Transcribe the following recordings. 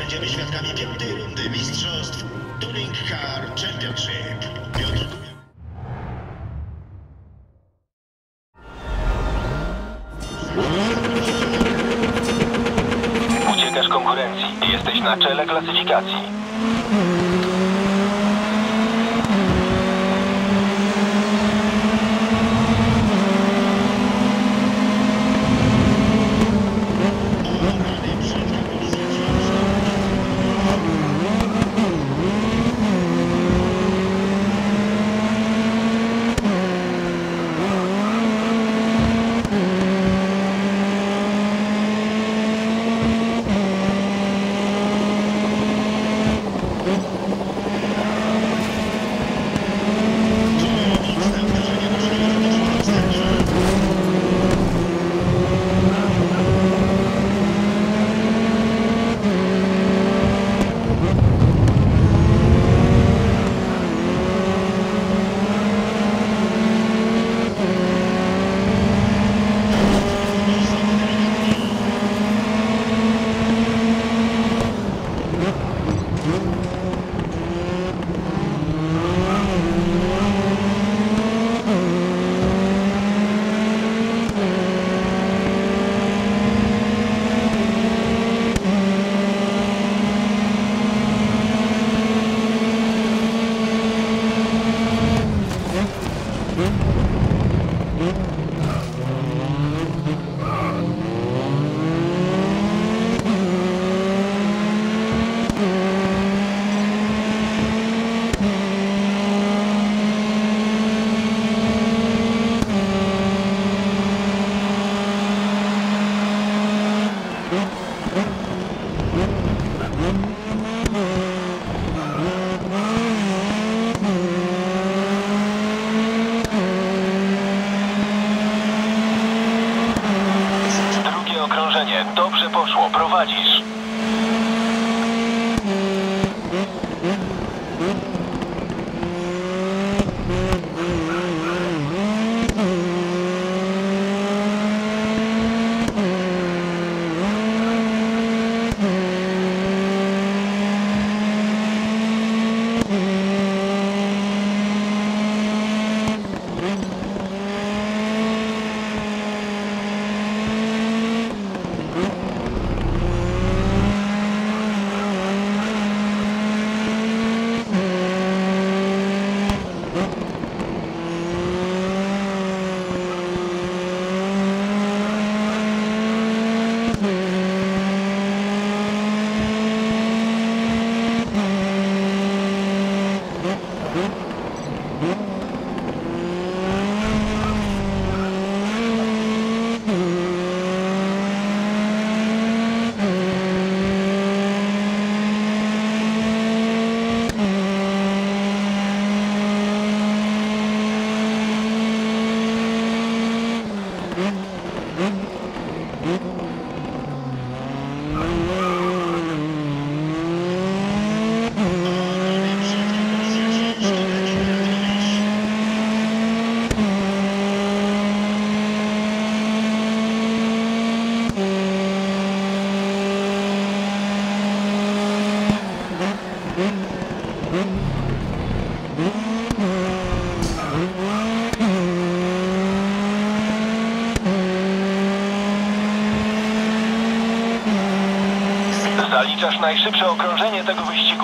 będziemy świadkami piątej rundy mistrzostw Touring Car Championship. Piotr Uciekasz konkurencji. Jesteś na czele klasyfikacji. Drugie okrążenie. Dobrze poszło. Prowadzisz. Zaliczasz najszybsze okrążenie tego wyścigu.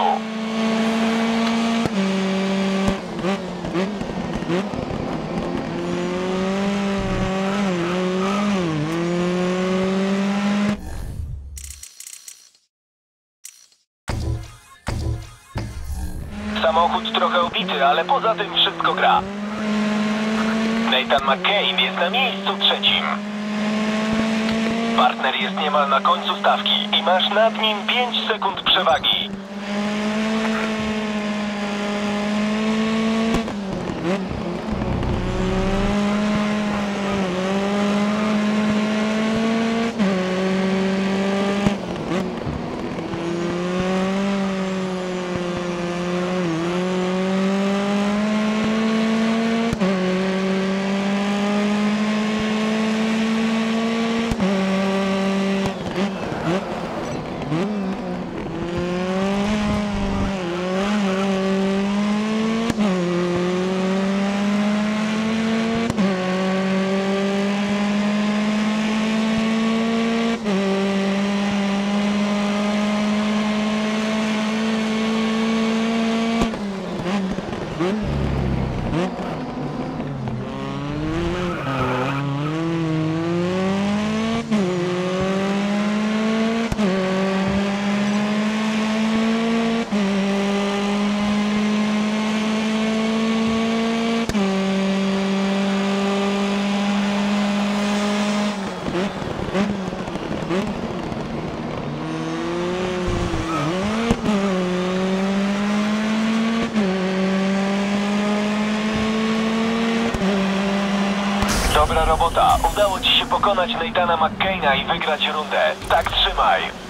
Samochód trochę obity, ale poza tym wszystko gra. Nathan McCain jest na miejscu trzecim. Partner jest niemal na końcu stawki i masz nad nim 5 sekund przewagi. Dobra robota. Udało ci się pokonać Nathana McCaina i wygrać rundę. Tak trzymaj.